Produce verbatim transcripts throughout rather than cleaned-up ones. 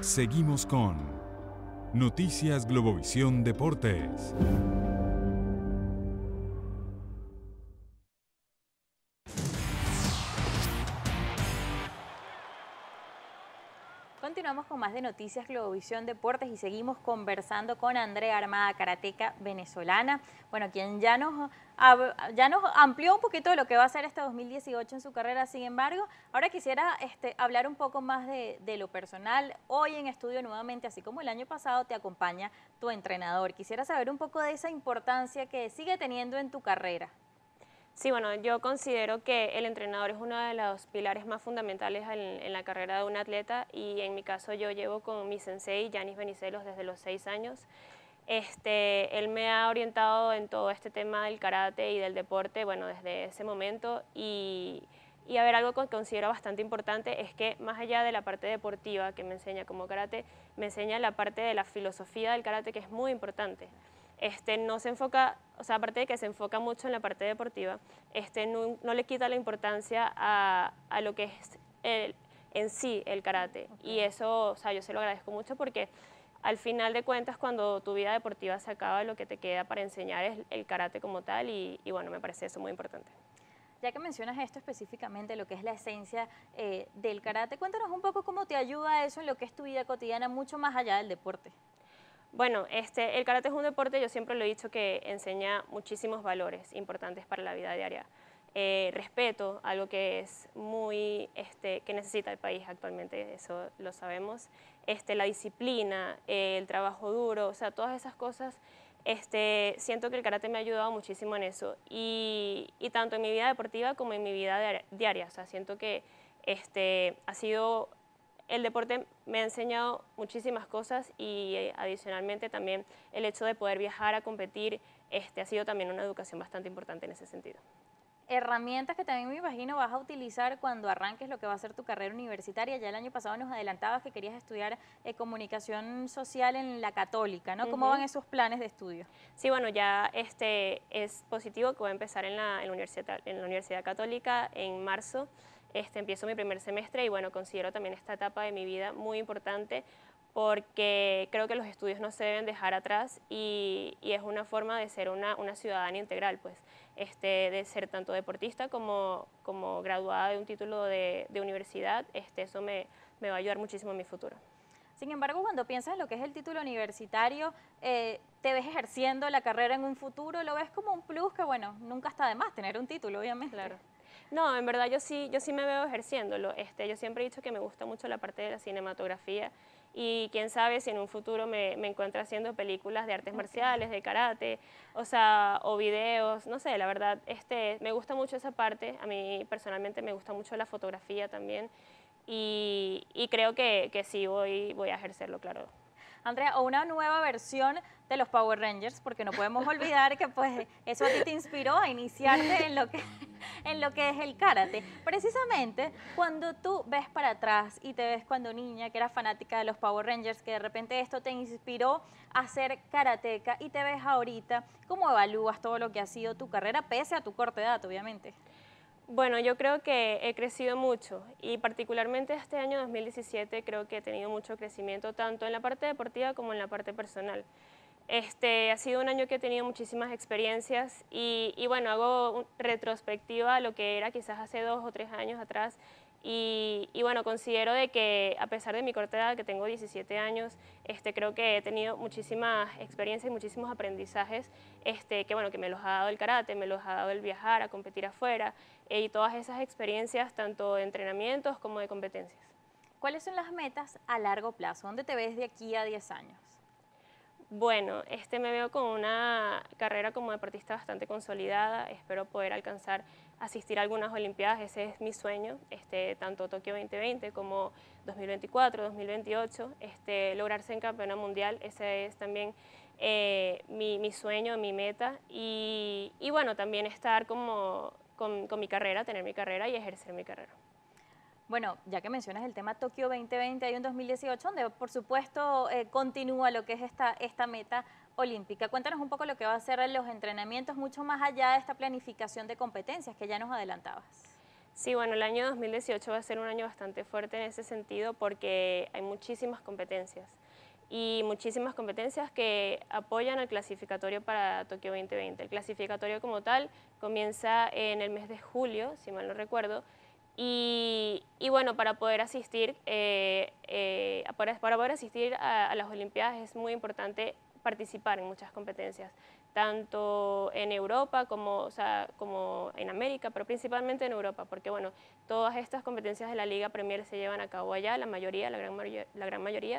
Seguimos con Noticias Globovisión Deportes. Continuamos con más de Noticias Globovisión Deportes y seguimos conversando con Andrea Armada, karateca venezolana, bueno, quien ya nos, ya nos amplió un poquito de lo que va a ser este dos mil dieciocho en su carrera. Sin embargo, ahora quisiera este, hablar un poco más de, de lo personal. Hoy en estudio nuevamente, así como el año pasado, te acompaña tu entrenador. Quisiera saber un poco de esa importancia que sigue teniendo en tu carrera. Sí, bueno, yo considero que el entrenador es uno de los pilares más fundamentales en, en la carrera de un atleta, y en mi caso yo llevo con mi sensei, Yanis Benicelos, desde los seis años. Este, él me ha orientado en todo este tema del karate y del deporte, bueno, desde ese momento, y, y a ver, algo que considero bastante importante es que más allá de la parte deportiva que me enseña como karate, me enseña la parte de la filosofía del karate, que es muy importante. Este, no se enfoca, o sea, aparte de que se enfoca mucho en la parte deportiva, este, no, no le quita la importancia a, a lo que es el, en sí el karate. Okay. Y eso, o sea, yo se lo agradezco mucho, porque al final de cuentas, cuando tu vida deportiva se acaba, lo que te queda para enseñar es el karate como tal, y, y bueno, me parece eso muy importante. Ya que mencionas esto específicamente, lo que es la esencia eh, del karate, cuéntanos un poco cómo te ayuda eso en lo que es tu vida cotidiana, mucho más allá del deporte. Bueno, este, el karate es un deporte, yo siempre lo he dicho, que enseña muchísimos valores importantes para la vida diaria. Eh, respeto, algo que es muy, este, que necesita el país actualmente, eso lo sabemos. Este, la disciplina, eh, el trabajo duro, o sea, todas esas cosas, este, siento que el karate me ha ayudado muchísimo en eso. Y, y tanto en mi vida deportiva como en mi vida diaria, o sea, siento que este, ha sido... El deporte me ha enseñado muchísimas cosas, y eh, adicionalmente también el hecho de poder viajar a competir este, ha sido también una educación bastante importante en ese sentido. Herramientas que también me imagino vas a utilizar cuando arranques lo que va a ser tu carrera universitaria. Ya el año pasado nos adelantabas que querías estudiar eh, comunicación social en la Católica, ¿no? ¿Cómo uh-huh. van esos planes de estudio? Sí, bueno, ya este, es positivo que voy a empezar en la, en la, universidad, en la Universidad Católica en marzo. Este, empiezo mi primer semestre, y bueno, considero también esta etapa de mi vida muy importante, porque creo que los estudios no se deben dejar atrás, y, y es una forma de ser una, una ciudadana integral, pues, este, de ser tanto deportista como, como graduada de un título de, de universidad. Este, eso me, me va a ayudar muchísimo en mi futuro. Sin embargo, cuando piensas en lo que es el título universitario, eh, ¿te ves ejerciendo la carrera en un futuro? ¿Lo ves como un plus que, bueno, nunca está de más tener un título, obviamente? Claro. No, en verdad yo sí, yo sí me veo ejerciéndolo. Este, yo siempre he dicho que me gusta mucho la parte de la cinematografía, y quién sabe si en un futuro me, me encuentro haciendo películas de artes okay. marciales, de karate, o sea, o videos, no sé, la verdad, este, me gusta mucho esa parte. A mí personalmente me gusta mucho la fotografía también, y, y creo que, que sí voy, voy a ejercerlo, claro. Andrea, o una nueva versión de los Power Rangers, porque no podemos olvidar que pues eso a ti te inspiró a iniciarte en lo que, en lo que es el karate. Precisamente cuando tú ves para atrás y te ves cuando niña, que eras fanática de los Power Rangers, que de repente esto te inspiró a ser karateca, y te ves ahorita, ¿cómo evalúas todo lo que ha sido tu carrera, pese a tu corta edad, obviamente? Bueno, yo creo que he crecido mucho, y particularmente este año dos mil diecisiete creo que he tenido mucho crecimiento, tanto en la parte deportiva como en la parte personal. Este, ha sido un año que he tenido muchísimas experiencias, y, y bueno, hago retrospectiva a lo que era quizás hace dos o tres años atrás, y, y bueno, considero de que a pesar de mi corta edad, que tengo diecisiete años, este, creo que he tenido muchísimas experiencias y muchísimos aprendizajes este, que, bueno, que me los ha dado el karate, me los ha dado el viajar a competir afuera, eh, y todas esas experiencias tanto de entrenamientos como de competencias. ¿Cuáles son las metas a largo plazo? ¿Dónde te ves de aquí a diez años? Bueno, este, me veo con una carrera como deportista bastante consolidada. Espero poder alcanzar, asistir a algunas olimpiadas, ese es mi sueño, este, tanto Tokio veinte veinte como dos mil veinticuatro, dos mil veintiocho, este, lograr ser campeona mundial, ese es también eh, mi, mi sueño, mi meta, y, y bueno, también estar como, con, con mi carrera, tener mi carrera y ejercer mi carrera. Bueno, ya que mencionas el tema Tokio veinte veinte, hay un dos mil dieciocho donde por supuesto eh, continúa lo que es esta, esta meta olímpica. Cuéntanos un poco lo que va a ser los entrenamientos, mucho más allá de esta planificación de competencias que ya nos adelantabas. Sí, bueno, el año dos mil dieciocho va a ser un año bastante fuerte en ese sentido porque hay muchísimas competencias y muchísimas competencias que apoyan al clasificatorio para Tokio veinte veinte. El clasificatorio como tal comienza en el mes de julio, si mal no recuerdo, y, y bueno, para poder asistir, eh, eh, para, para poder asistir a, a las Olimpiadas es muy importante participar en muchas competencias, tanto en Europa como, o sea, como en América, pero principalmente en Europa, porque bueno, todas estas competencias de la Liga Premier se llevan a cabo allá, la mayoría, la gran mayoría, la gran mayoría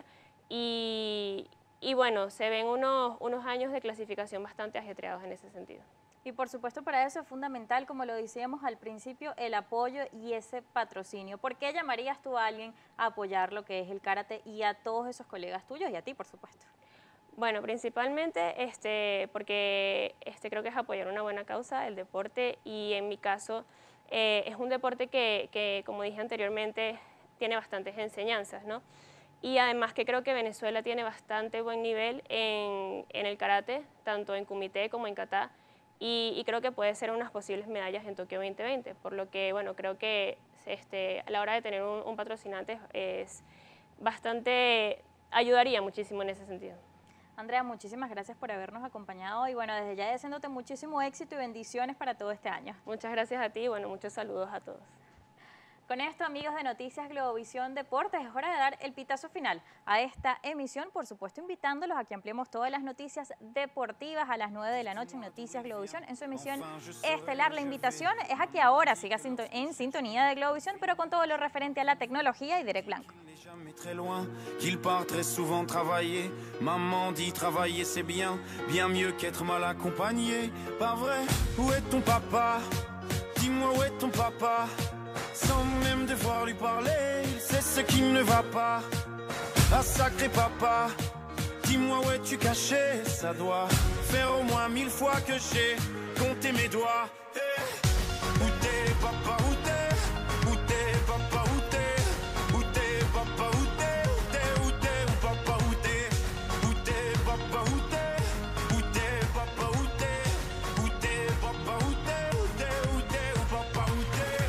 y, y bueno, se ven unos, unos años de clasificación bastante ajetreados en ese sentido. Y por supuesto para eso es fundamental, como lo decíamos al principio, el apoyo y ese patrocinio. ¿Por qué llamarías tú a alguien a apoyar lo que es el karate y a todos esos colegas tuyos y a ti, por supuesto? Bueno, principalmente este, porque este, creo que es apoyar una buena causa, el deporte, y en mi caso eh, es un deporte que, que, como dije anteriormente, tiene bastantes enseñanzas, ¿no? Y además que creo que Venezuela tiene bastante buen nivel en, en el karate, tanto en kumite como en kata, y, y creo que puede ser unas posibles medallas en Tokio veinte veinte, por lo que, bueno, creo que este, a la hora de tener un, un patrocinante es bastante, ayudaría muchísimo en ese sentido. Andrea, muchísimas gracias por habernos acompañado y bueno, desde ya deseándote muchísimo éxito y bendiciones para todo este año. Muchas gracias a ti y bueno, muchos saludos a todos. Con esto, amigos de Noticias Globovisión Deportes, es hora de dar el pitazo final a esta emisión, por supuesto invitándolos a que ampliemos todas las noticias deportivas a las nueve de la noche en Noticias Globovisión, en su emisión estelar. La invitación es a que ahora siga en sintonía de Globovisión, pero con todo lo referente a la tecnología y Derek Blanco. Très loin, qu'il part très souvent travailler. Maman dit travailler c'est bien, bien mieux qu'être mal accompagné. Pas vrai? Où est ton papa? Dis-moi où est ton papa? Sans même devoir lui parler, il sait ce qui ne va pas. Ah sacré papa, dis-moi où es-tu caché? Ça doit faire au moins mille fois que j'ai compté mes doigts. Hey, où t'es papa, où t'es? Où t'es papa, où t'es? Où t'es papa, où t'es? Où t'es, où t'es, où papa, où t'es? Où t'es papa, où t'es? Où t'es papa, où t'es? Où t'es papa, où t'es? Où t'es, où t'es, où papa, où t'es?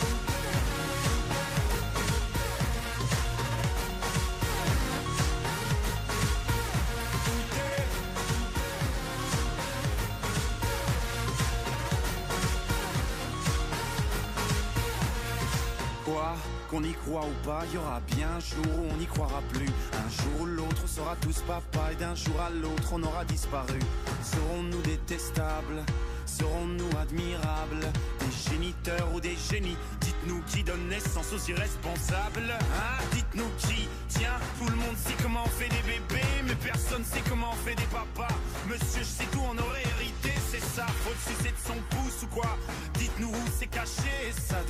Quoi, qu'on y croit ou pas, il y aura bien un jour où on n'y croira plus. Un jour ou l'autre, on sera tous papa et d'un jour à l'autre, on aura disparu. Serons-nous détestables? Serons-nous admirables? Des géniteurs ou des génies? Dites-nous qui donne naissance aux irresponsables, hein? Dites-nous qui? Tiens, tout le monde sait comment on fait des bébés, mais personne sait comment on fait des papas. Monsieur, je sais tout, on aurait hérité, c'est ça. Faut le sucer de son pouce ou quoi? Dites-nous où c'est caché, ça doit